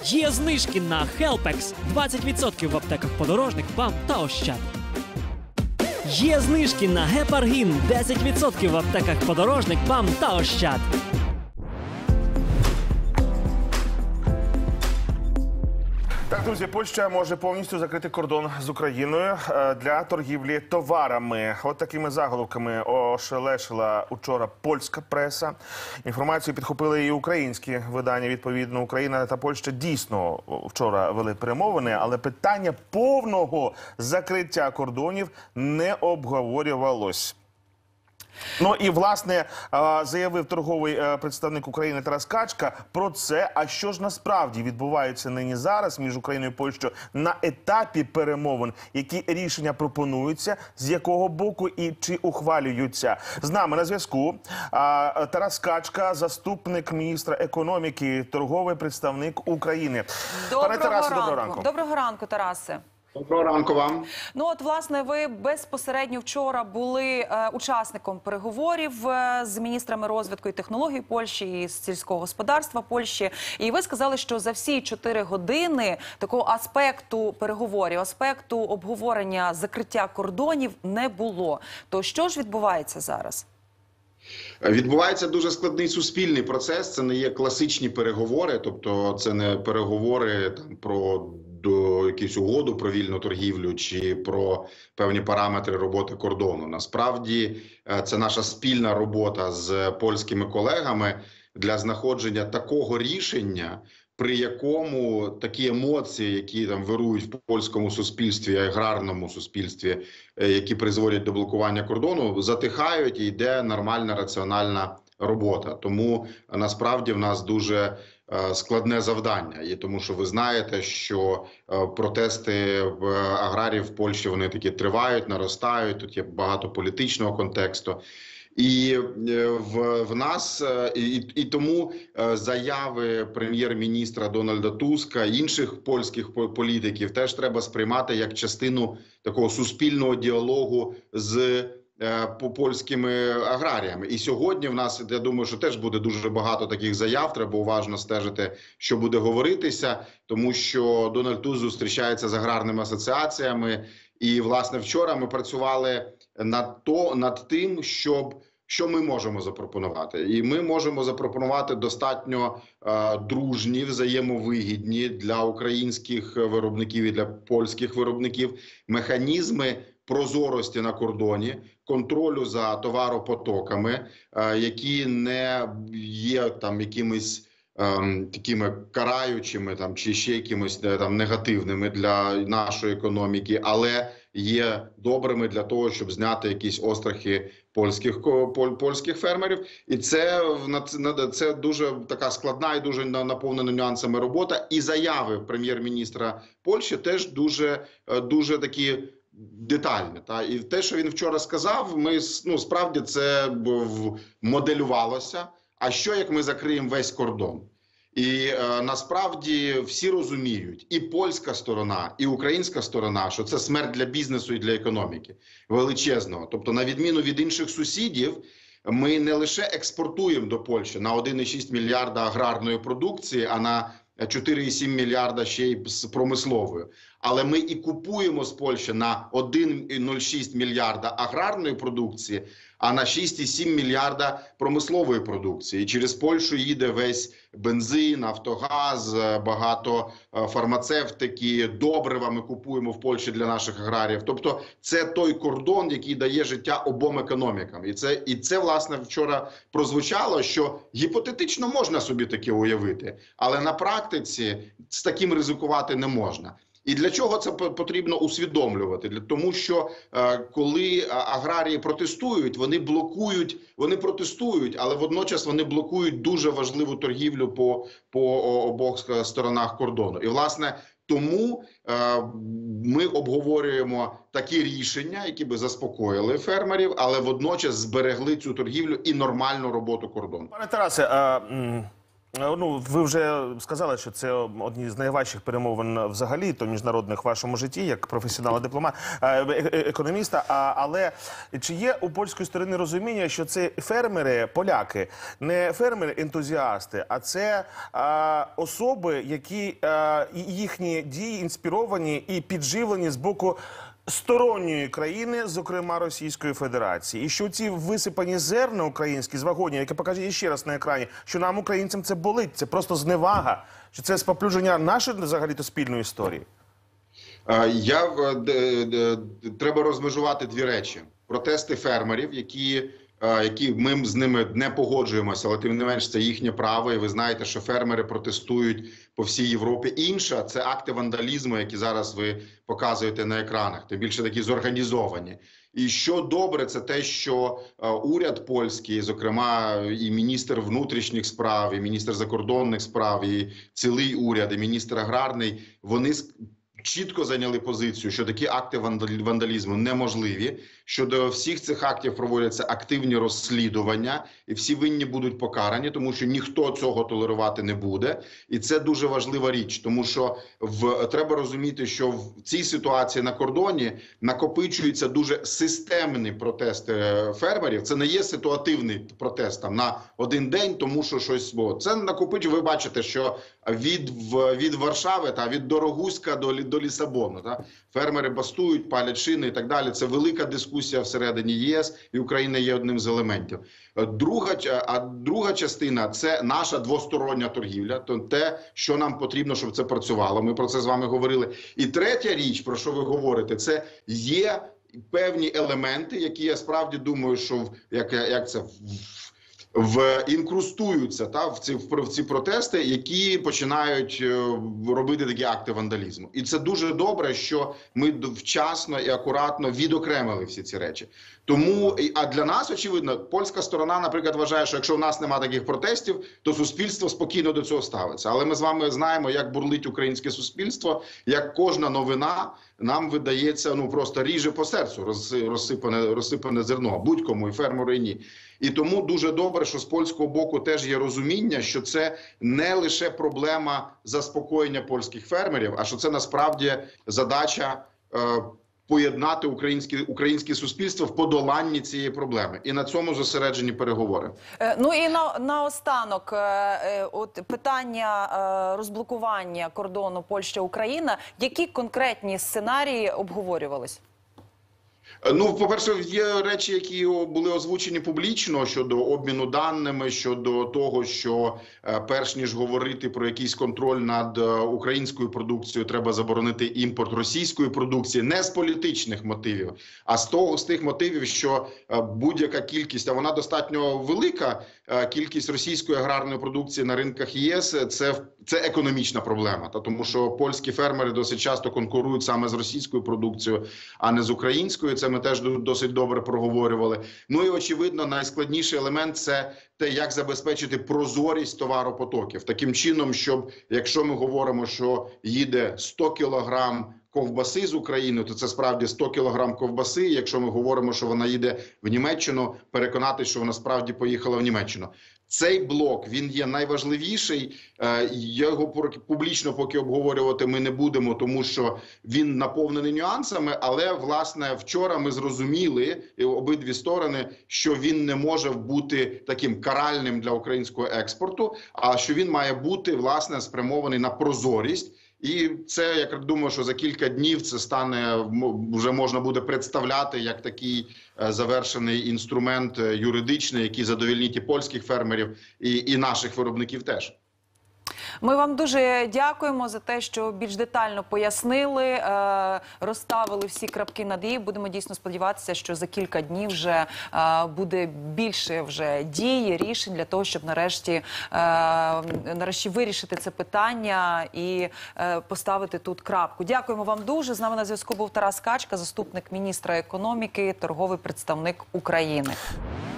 Є знижки на Helpex 20% в аптеках Подорожник, БАМ та Ощад. Є знижки на Гепаргін 10% в аптеках Подорожник, БАМ та Ощад. Так, друзі, Польща може повністю закрити кордон з Україною для торгівлі товарами. От такими заголовками ошелешила учора польська преса. Інформацію підхопили і українські видання. Відповідно, Україна та Польща дійсно вчора вели перемовини, але питання повного закриття кордонів не обговорювалось. Ну і, власне, заявив торговий представник України Тарас Качка про це. А що ж насправді відбувається нині зараз між Україною і Польщею на етапі перемовин? Які рішення пропонуються, з якого боку і чи ухвалюються? З нами на зв'язку Тарас Качка, заступник міністра економіки, торговий представник України. Пане Тарасе, доброго ранку. Доброго ранку, Тарасе. Доброго ранку вам. Ну от, власне, ви безпосередньо вчора були учасником переговорів з міністрами розвитку і технологій Польщі і з сільського господарства Польщі. І ви сказали, що за всі 4 години такого аспекту переговорів, аспекту обговорення закриття кордонів не було. То що ж відбувається зараз? Відбувається дуже складний суспільний процес. Це не є класичні переговори, тобто це не переговори там про якусь угоду про вільну торгівлю чи про певні параметри роботи кордону. Насправді це наша спільна робота з польськими колегами для знаходження такого рішення, при якому такі емоції, які там вирують в польському суспільстві, аграрному суспільстві, які призводять до блокування кордону, затихають і йде нормальна раціональна робота. Тому насправді в нас дуже складне завдання. І тому що ви знаєте, що протести аграріїв в Польщі, вони такі тривають, наростають, тут є багато політичного контексту. І в нас, і тому заяви прем'єр-міністра Дональда Туска, інших польських політиків теж треба сприймати як частину такого суспільного діалогу з польськими аграріями. І сьогодні в нас, я думаю, що теж буде дуже багато таких заяв, треба уважно стежити, що буде говоритися, тому що Дональд Туск зустрічається з аграрними асоціаціями. І, власне, вчора ми працювали над тим, що ми можемо запропонувати. І ми можемо запропонувати достатньо дружні, взаємовигідні для українських виробників і для польських виробників механізми прозорості на кордоні, контролю за товаропотоками, які не є там якимись такими караючими там чи ще якимось там негативними для нашої економіки, але є добрими для того, щоб зняти якісь острахи польських фермерів. І це дуже така складна і дуже наповнена нюансами робота. І заяви прем'єр-міністра Польщі теж дуже такі детальне. І те, що він вчора сказав, справді це моделювалося. А що, як ми закриємо весь кордон? І насправді всі розуміють, і польська сторона, і українська сторона, що це смерть для бізнесу і для економіки величезного. Тобто, на відміну від інших сусідів, ми не лише експортуємо до Польщі на 1,6 мільярда аграрної продукції, а на 4,7 мільярда ще й з промисловою. Але ми і купуємо з Польщі на 1,06 мільярда аграрної продукції, а на 6,7 мільярда промислової продукції. І через Польщу їде весь бензин, нафтогаз, багато фармацевтики, добрива ми купуємо в Польщі для наших аграріїв. Тобто це той кордон, який дає життя обом економікам. І це, власне, вчора прозвучало, що гіпотетично можна собі таке уявити, але на практиці з таким ризикувати не можна. І для чого це потрібно усвідомлювати? Тому що коли аграрії протестують, вони протестують, але водночас вони блокують дуже важливу торгівлю по обох сторонах кордону. І, власне, тому ми обговорюємо такі рішення, які би заспокоїли фермерів, але водночас зберегли цю торгівлю і нормальну роботу кордону. Пане Тарасе, Ну, ви вже сказали, що це одні з найважчих перемовин взагалі, то міжнародних в вашому житті, як професіонала дипломата, економіста. Але чи є у польської сторони розуміння, що це фермери, поляки, не фермери-ентузіасти, а це особи, які їхні дії інспіровані і підживлені з боку сторонньої країни, зокрема Російської Федерації. І що ці висипані зерна українські з вагонів, які покажуть ще раз на екрані, що нам, українцям, це болить, це просто зневага, що це споплюження нашої взагалі-то спільної історії? Треба розмежувати дві речі. Протести фермерів, які ми з ними не погоджуємося, але тим не менш це їхнє право, і ви знаєте, що фермери протестують по всій Європі. Інша – це акти вандалізму, які зараз ви показуєте на екранах, тим більше такі зорганізовані. І що добре, це те, що уряд польський, зокрема і міністр внутрішніх справ, і міністр закордонних справ, і цілий уряд, і міністр аграрний, вони чітко зайняли позицію, що такі акти вандалізму неможливі, що до всіх цих актів проводяться активні розслідування, і всі винні будуть покарані, тому що ніхто цього толерувати не буде. І це дуже важлива річ, тому що треба розуміти, що в цій ситуації на кордоні накопичуються дуже системні протести фермерів. Це не є ситуативний протест там на один день, тому що щось було. Це накопичує, ви бачите, що від Варшави та від Дорогуська до Лісабону. Та? Фермери бастують, палять шини і так далі. Це велика дискусія всередині ЄС, і Україна є одним з елементів. Друга частина – це наша двостороння торгівля, то те, що нам потрібно, щоб це працювало. Ми про це з вами говорили. І третя річ, про що ви говорите, це є певні елементи, які я справді думаю, що інкрустуються в ці протести, які починають робити такі акти вандалізму. І це дуже добре, що ми вчасно і акуратно відокремили всі ці речі. Тому, а для нас, очевидно, польська сторона, наприклад, вважає, що якщо в нас немає таких протестів, то суспільство спокійно до цього ставиться. Але ми з вами знаємо, як бурлить українське суспільство, як кожна новина нам видається, просто ріже по серцю розсипане зерно, будь-кому, і фермеру, і ні. І тому дуже добре, що з польського боку теж є розуміння, що це не лише проблема заспокоєння польських фермерів, а що це насправді задача поєднати українське суспільство в подоланні цієї проблеми. І на цьому зосереджені переговори. Ну і наостанок, питання розблокування кордону Польща-Україна. Які конкретні сценарії обговорювались? Ну, по-перше, є речі, які були озвучені публічно щодо обміну даними, щодо того, що перш ніж говорити про якийсь контроль над українською продукцією, треба заборонити імпорт російської продукції не з політичних мотивів, а з тих мотивів, що будь-яка кількість, а вона достатньо велика, кількість російської аграрної продукції на ринках ЄС – це економічна проблема. Тому що польські фермери досить часто конкурують саме з російською продукцією, а не з українською. Це ми теж досить добре проговорювали. Ну і, очевидно, найскладніший елемент – це те, як забезпечити прозорість товаропотоків. Таким чином, щоб, якщо ми говоримо, що їде 100 кілограм ковбаси з України, то це справді 100 кілограм ковбаси. Якщо ми говоримо, що вона їде в Німеччину, переконатися, що вона справді поїхала в Німеччину. Цей блок, він є найважливіший, його публічно поки обговорювати ми не будемо, тому що він наповнений нюансами, але, власне, вчора ми зрозуміли, обидві сторони, що він не може бути таким каральним для українського експорту, а що він має бути, власне, спрямований на прозорість. І це, я думаю, що за кілька днів це стане, вже можна буде представляти як такий завершений інструмент юридичний, який задовольнить і польських фермерів, і наших виробників теж. Ми вам дуже дякуємо за те, що більш детально пояснили, розставили всі крапки над «і». Будемо дійсно сподіватися, що за кілька днів вже буде більше дій, рішень для того, щоб нарешті вирішити це питання і поставити тут крапку. Дякуємо вам дуже. З нами на зв'язку був Тарас Качка, заступник міністра економіки, торговий представник України.